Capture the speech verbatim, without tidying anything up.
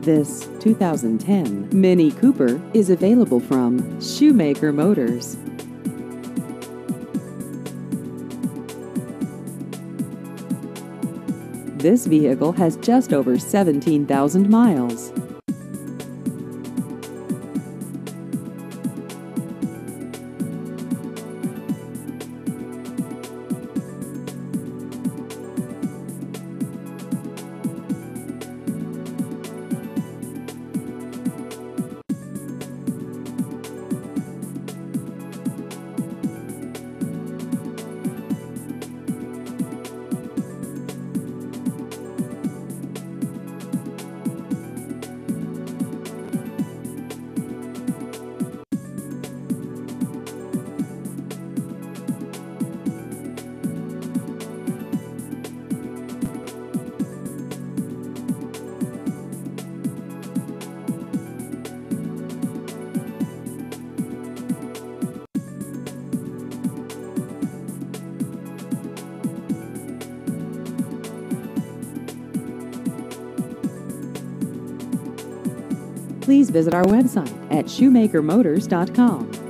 This two thousand ten Mini Cooper is available from Shumaker Motors. This vehicle has just over seventeen thousand miles. Please visit our website at shumaker motors dot com.